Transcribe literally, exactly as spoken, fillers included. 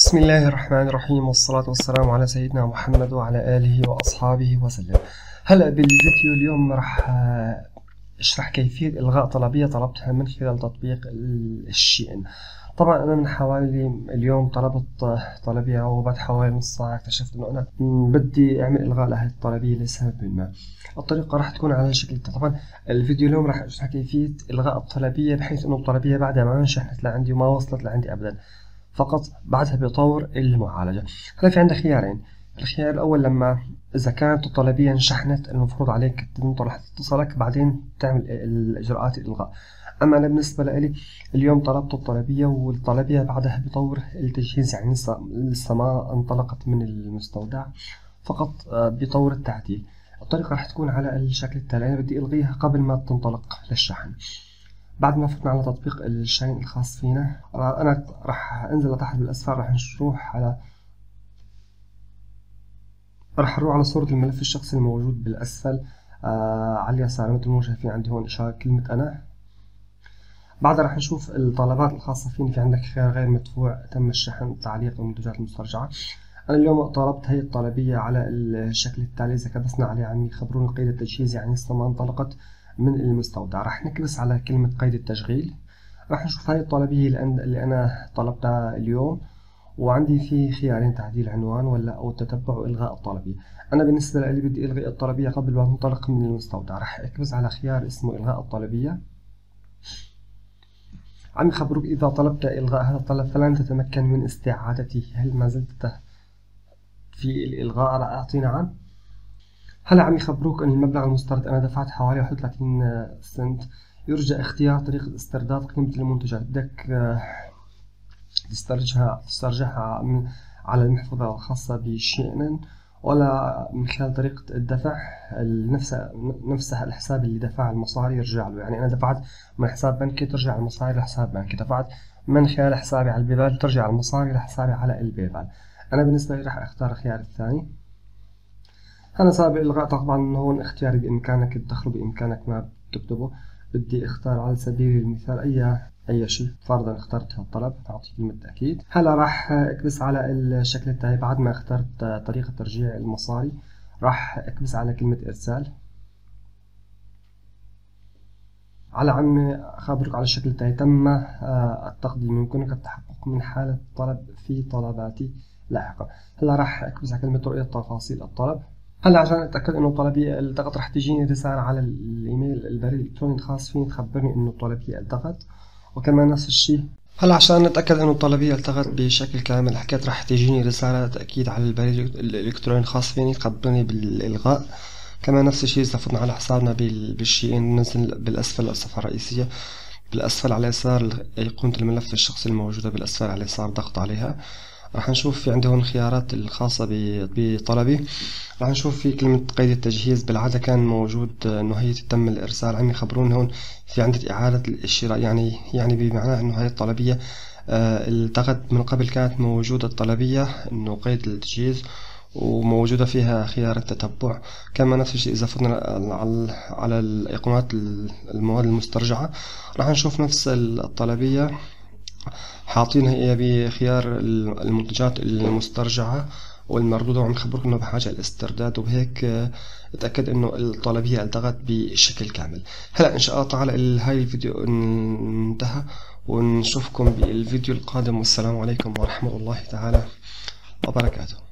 بسم الله الرحمن الرحيم، والصلاة والسلام على سيدنا محمد وعلى آله وأصحابه وسلم. هلأ بالفيديو اليوم راح اشرح كيفية إلغاء طلبية طلبتها من خلال تطبيق الشي إن. طبعا أنا من حوالي اليوم طلبت طلبية، وبعد حوالي نص ساعة اكتشفت إنه أنا بدي أعمل إلغاء لهذه الطلبية لسبب ما. الطريقة راح تكون على شكل طبعا الفيديو اليوم راح اشرح كيفية إلغاء الطلبية، بحيث إنه الطلبية بعدها ما انشحنت لعندي وما وصلت لعندي أبدا، فقط بعدها بطور المعالجة. هلا في عندك خيارين. الخيار الأول، لما إذا كانت الطلبية انشحنت المفروض عليك تنطر لحتى تتصلك بعدين تعمل الإجراءات الإلغاء. أما أنا بالنسبة لي اليوم طلبت الطلبية والطلبية بعدها بطور التجهيز، يعني لسه ما انطلقت من المستودع، فقط بطور التعديل. الطريقة راح تكون على الشكل التالي. أنا بدي ألغيها قبل ما تنطلق للشحن. بعد ما فتنا على تطبيق الشاين الخاص فينا، أنا راح أنزل لتحت بالأسفل، راح نروح على راح نروح على صورة الملف الشخصي الموجود بالأسفل آه على اليسار، مثل ما شايفين عندي هون إشارة كلمة أنا. بعدها راح نشوف الطلبات الخاصة فيني. في عندك خيار غير مدفوع، تم الشحن، تعليق، المنتجات المسترجعة. أنا اليوم طلبت هي الطلبية على الشكل التالي. إذا كبسنا عليه عم يخبروني قيد التجهيز، يعني لسه ما انطلقت من المستودع. راح نكبس على كلمة قيد التشغيل، راح نشوف هاي الطلبية اللي أنا طلبتها اليوم، وعندي في خيارين: تعديل عنوان ولا أو التتبع وإلغاء الطلبية. أنا بالنسبة لي بدي ألغي الطلبية قبل ما تنطلق من المستودع. راح أكبس على خيار اسمه إلغاء الطلبية. عم يخبروك إذا طلبت إلغاء هذا الطلب فلن تتمكن من استعادته. هل ما زلت في الإلغاء؟ راح أعطي نعم. هلا عم يخبروك ان المبلغ المسترد انا دفعت حوالي واحد وثلاثين سنت. يرجى اختيار طريقة استرداد قيمة المنتجات. بدك تسترجعها تسترجعها من على المحفظة الخاصة بشي إن، ولا من خلال طريقة الدفع نفسها نفسها الحساب اللي دفع المصاري يرجع له. يعني انا دفعت من حساب بنكي ترجع المصاري لحساب بنكي، دفعت من خلال حسابي على البيبال ترجع المصاري لحسابي على البيبال. انا بالنسبة لي راح اختار الخيار الثاني. أنا صعب إلغاء طبعا هون اختياري، بإمكانك تدخله، بإمكانك ما تكتبه. بدي اختار على سبيل المثال أي أي شيء. فرضا اخترت هالطلب، أعطي كلمة تأكيد. هلا راح أكبس على الشكل التالي. بعد ما اخترت طريقة ترجيع المصاري راح أكبس على كلمة إرسال. على عم أخبرك على الشكل التالي: تم التقديم، يمكنك التحقق من حالة الطلب في طلباتي لاحقا. هلا راح أكبس على كلمة رؤية تفاصيل الطلب. هلا عشان اتاكد انه الطلبيه التقت راح تجيني رساله على الايميل البريد الالكتروني الخاص فيني تخبرني انه الطلبيه التقت، وكمان نفس الشيء. هلا عشان نتاكد انه الطلبيه التقت بشكل كامل حكيت راح تجيني رساله تاكيد على البريد الالكتروني الخاص فيني تخبرني بالالغاء. كمان نفس الشيء اذا فتنا على حسابنا بالشي إن، ننزل بالاسفل الصفحه الرئيسيه، بالاسفل على اليسار ايقونه الملف الشخصي الموجوده بالاسفل على اليسار، ضغط عليها راح نشوف في عندي هون الخيارات الخاصة بطلبي. راح نشوف في كلمة قيد التجهيز. بالعادة كان موجود انه هي تم الارسال. عم يخبرون هون في عندي اعادة الشراء، يعني يعني بمعنى انه هاي الطلبية آه التقت من قبل. كانت موجودة الطلبية انه قيد التجهيز وموجودة فيها خيار التتبع. كما نفس الشيء إذا فتنا على على الأيقونات المواد المسترجعة راح نشوف نفس الطلبية حاطينها هي بخيار المنتجات المسترجعة والمردودة، وعم يخبروك انه بحاجة الاسترداد، وبهيك اتأكد انه الطلبية التغت بشكل كامل. هلا ان شاء الله تعالى هاي الفيديو انتهى، ونشوفكم بالفيديو القادم، والسلام عليكم ورحمة الله تعالى وبركاته.